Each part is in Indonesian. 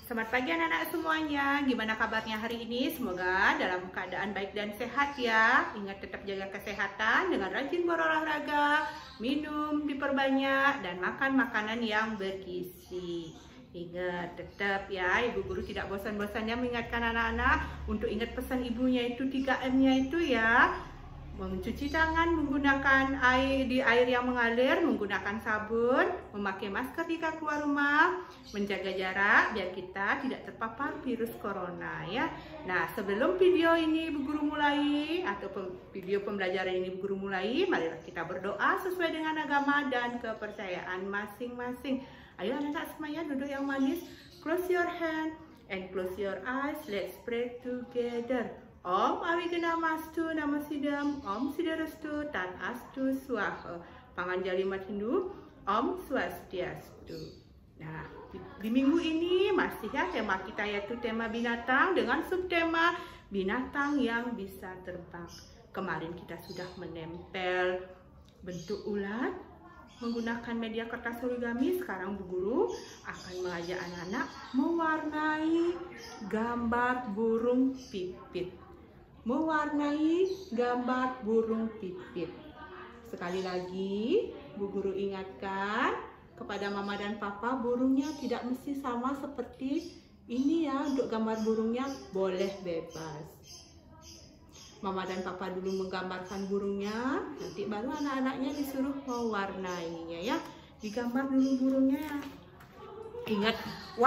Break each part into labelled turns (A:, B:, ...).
A: Selamat pagi anak-anak semuanya. Gimana kabarnya hari ini? Semoga dalam keadaan baik dan sehat ya. Ingat tetap jaga kesehatan dengan rajin berolahraga, minum diperbanyak, dan makan makanan yang bergizi. Ingat tetap ya, ibu guru tidak bosan-bosannya mengingatkan anak-anak untuk ingat pesan ibunya itu 3M-nya itu ya. Mencuci tangan menggunakan air yang mengalir, menggunakan sabun, memakai masker jika keluar rumah, menjaga jarak biar kita tidak terpapar virus corona ya. Nah, sebelum video ini Ibu Guru mulai atau video pembelajaran ini Ibu Guru mulai, marilah kita berdoa sesuai dengan agama dan kepercayaan masing-masing. Ayo anak-anak semuanya duduk yang manis, close your hand and close your eyes. Let's pray together. Om Awigenamastu Namasidam, Om Siddharastu Tan Astu Swaha, Panganjali Mat Hindu, Om Swastiastu. Nah, di minggu ini masih ya tema kita yaitu tema binatang dengan subtema binatang yang bisa terbang. Kemarin kita sudah menempel bentuk ulat menggunakan media kertas origami. Sekarang Bu Guru akan mengajak anak-anak mewarnai gambar burung pipit. Mewarnai gambar burung pipit. Sekali lagi, Bu Guru ingatkan kepada Mama dan Papa, burungnya tidak mesti sama seperti ini ya. Untuk gambar burungnya boleh bebas. Mama dan Papa dulu menggambarkan burungnya, nanti baru anak-anaknya disuruh mewarnainya ya. Digambar dulu burungnya. Ingat,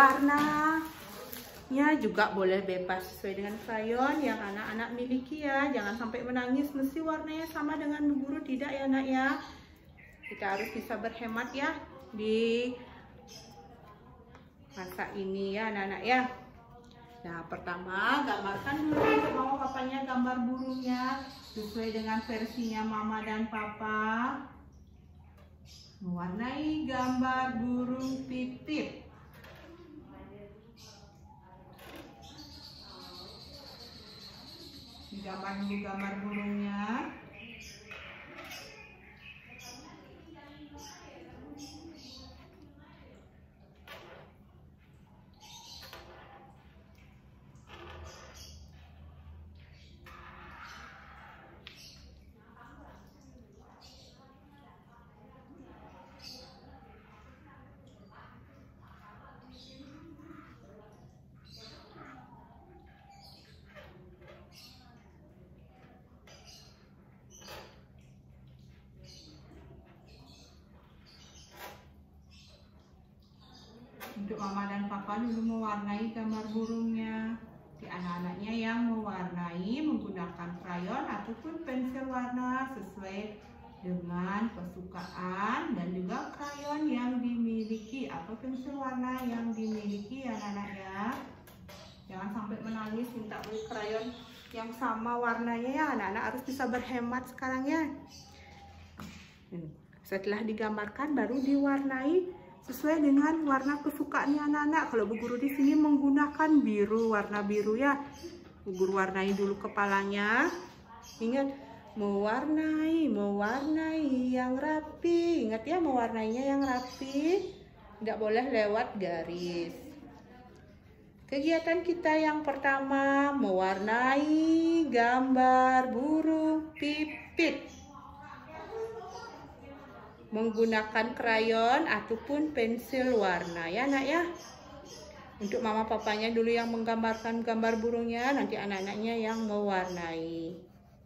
A: warnanya juga boleh bebas sesuai dengan krayon yang anak-anak miliki ya. Jangan sampai menangis mesti warnanya sama dengan Bu Guru, tidak ya nak ya. Kita harus bisa berhemat ya di masa ini ya anak-anak ya. Nah, pertama gambarkan dulu untuk mama papanya gambar burungnya sesuai dengan versinya mama dan papa. Mewarnai gambar burung pipit. Digambar dulu gambar burungnya. Untuk mama dan papa dulu mewarnai gambar burungnya. Di anak-anaknya yang mewarnai menggunakan krayon ataupun pensil warna sesuai dengan kesukaan dan juga krayon yang dimiliki atau pensil warna yang dimiliki ya anak-anak ya. Jangan sampai menangis minta beli krayon yang sama warnanya ya. Anak-anak harus bisa berhemat sekarang ya. Setelah digambarkan baru diwarnai sesuai dengan warna kesukaannya anak-anak. Kalau Bu Guru di sini menggunakan biru, warna biru ya. Bu Guru warnai dulu kepalanya. Ingat, mewarnai yang rapi. Ingat ya, mewarnainya yang rapi. Tidak boleh lewat garis. Kegiatan kita yang pertama, mewarnai gambar burung pipit. Menggunakan krayon ataupun pensil warna ya nak ya. Untuk mama papanya dulu yang menggambarkan gambar burungnya, nanti anak-anaknya yang mewarnai.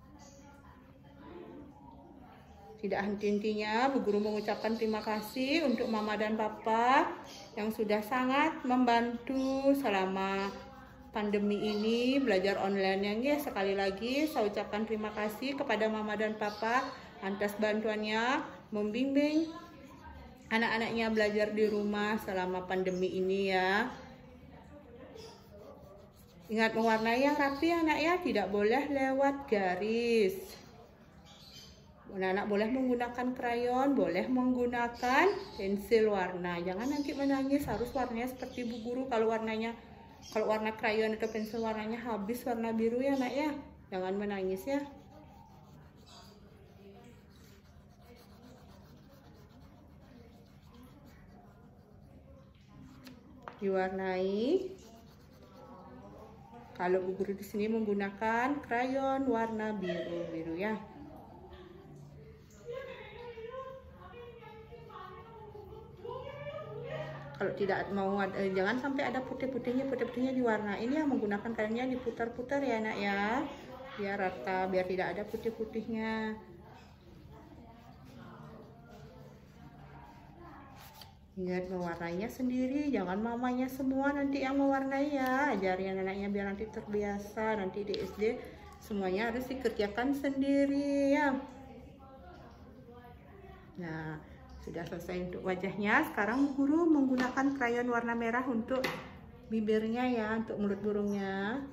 A: Tidak henti-hentinya Bu Guru mengucapkan terima kasih untuk mama dan papa yang sudah sangat membantu selama pandemi ini belajar online yang ya. Sekali lagi saya ucapkan terima kasih kepada mama dan papa atas bantuannya membimbing anak-anaknya belajar di rumah selama pandemi ini ya. Ingat mewarnai yang rapi anak ya, tidak boleh lewat garis. Anak-anak boleh menggunakan krayon, boleh menggunakan pensil warna. Jangan nanti menangis, harus warnanya seperti Bu Guru. Kalau warna krayon atau pensil warnanya habis warna biru ya nak ya. Jangan menangis ya. diwarnai. Kalau Bu Guru di sini menggunakan krayon warna biru ya. Kalau tidak mau jangan sampai ada putih-putihnya diwarnain ya, menggunakan krayonnya diputar-putar ya nak ya, biar rata, biar tidak ada putih-putihnya. Ingat mewarnainya sendiri, jangan mamanya semua nanti yang mewarnai ya. Ajarin anaknya biar nanti terbiasa, nanti di SD semuanya harus dikerjakan sendiri ya. Nah, sudah selesai untuk wajahnya. Sekarang guru menggunakan krayon warna merah untuk bibirnya ya, untuk mulut burungnya.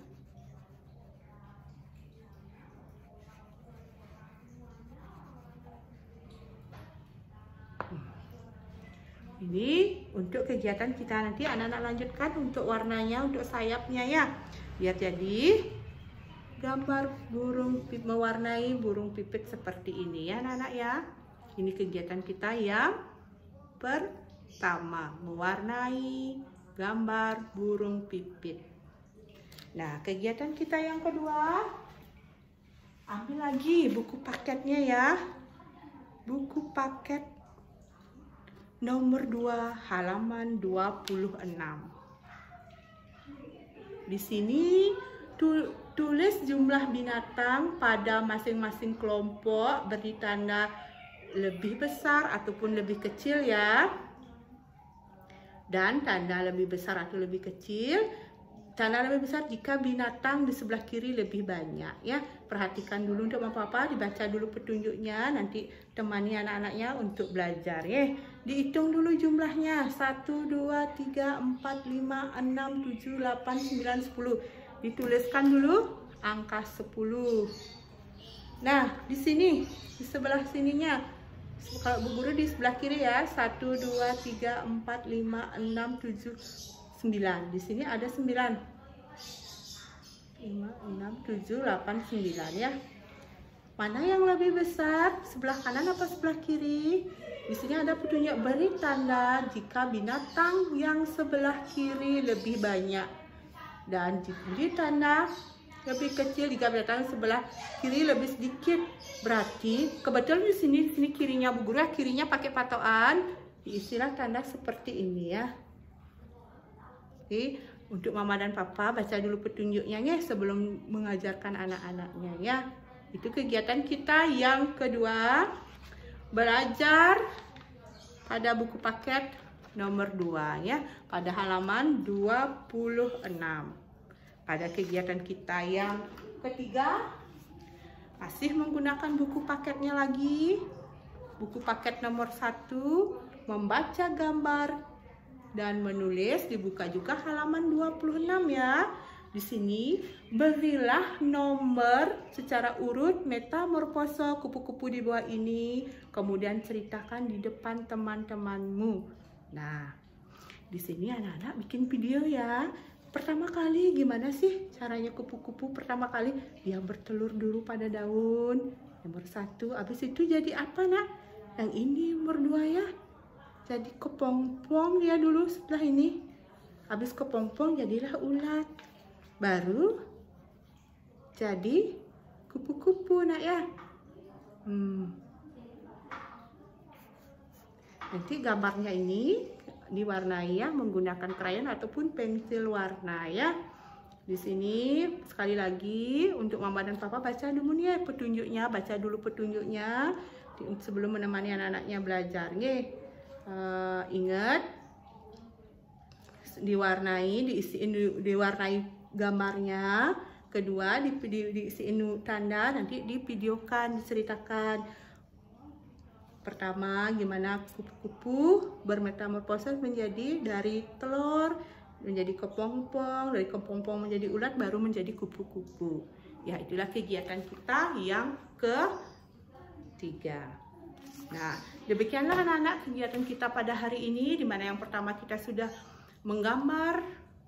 A: Ini untuk kegiatan kita nanti anak-anak lanjutkan untuk warnanya, untuk sayapnya ya. Biar jadi gambar burung mewarnai burung pipit seperti ini ya anak-anak ya. Ini kegiatan kita yang pertama, mewarnai gambar burung pipit. Nah, kegiatan kita yang kedua, ambil lagi buku paketnya ya. Buku paket nomor 2 halaman 26. Di sini tulis jumlah binatang pada masing-masing kelompok, beri tanda lebih besar ataupun lebih kecil ya. Dan tanda lebih besar atau lebih kecil, tanda lebih besar jika binatang di sebelah kiri lebih banyak ya. Perhatikan dulu untuk Bapak-bapak, dibaca dulu petunjuknya, nanti temani anak-anaknya untuk belajar ya. Dihitung dulu jumlahnya, 1, 2, 3, 4, 5, 6, 7, 8, 9, 10. Dituliskan dulu angka 10. Nah, di sini, di sebelah sininya, kalau Bu Guru di sebelah kiri ya, 1, 2, 3, 4, 5, 6, 7, 9. Di sini ada 9. 5, 6, 7, 8, 9 ya. Mana yang lebih besar? Sebelah kanan apa sebelah kiri? Di sini ada petunjuk, beri tanda jika binatang yang sebelah kiri lebih banyak. Dan diberi tanda lebih kecil jika binatang sebelah kiri lebih sedikit. Berarti kebetulan di sini kirinya Bu Guru, kirinya pakai patokan, diisilah tanda seperti ini ya. Oke, untuk Mama dan Papa baca dulu petunjuknya ya sebelum mengajarkan anak-anaknya ya. Itu kegiatan kita yang kedua, belajar pada buku paket nomor 2 ya, pada halaman 26. Pada kegiatan kita yang ketiga, masih menggunakan buku paketnya lagi. Buku paket nomor 1, membaca gambar dan menulis, dibuka juga halaman 26 ya. Di sini berilah nomor secara urut metamorfose kupu-kupu di bawah ini, kemudian ceritakan di depan teman-temanmu. Nah, di sini anak-anak bikin video ya. Pertama kali gimana sih caranya kupu-kupu? Pertama kali dia bertelur dulu pada daun. Nomor 1, habis itu jadi apa nak? Yang ini nomor 2 ya. Jadi kepompong dia dulu sebelah ini. Habis kepompong jadilah ulat. Baru jadi kupu-kupu nak ya. Nanti gambarnya ini diwarnai ya menggunakan krayon ataupun pensil warna ya. Di sini sekali lagi untuk Mama dan Papa baca dulu nih petunjuknya, baca dulu petunjuknya sebelum menemani anak-anaknya belajar nih. Ingat diwarnai gambarnya. Kedua diisiin tanda, nanti divideokan, diceritakan. Pertama, gimana kupu-kupu bermetamorfose menjadi dari telur menjadi kepompong, dari kepompong menjadi ulat, baru menjadi kupu-kupu. Ya, itulah kegiatan kita yang ketiga. Nah, demikianlah anak-anak kegiatan kita pada hari ini, di mana yang pertama kita sudah menggambar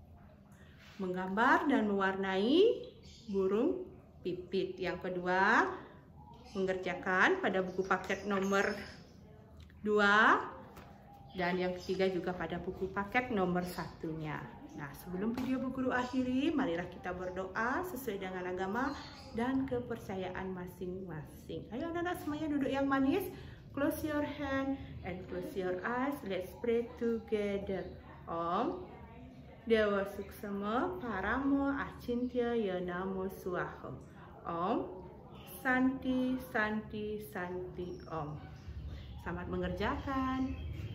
A: dan mewarnai burung pipit. Yang kedua, mengerjakan pada buku paket nomor 2 Dan yang ketiga juga pada buku paket nomor 1-nya. Nah, sebelum video Bu Guru akhiri, marilah kita berdoa sesuai dengan agama dan kepercayaan masing-masing. Ayo anak-anak semuanya duduk yang manis. Close your hand and close your eyes. Let's pray together. Om Dewa Suksema Paramo Acintya Ya Namo Swaha. Om Santi Santi Santi Om. Selamat mengerjakan.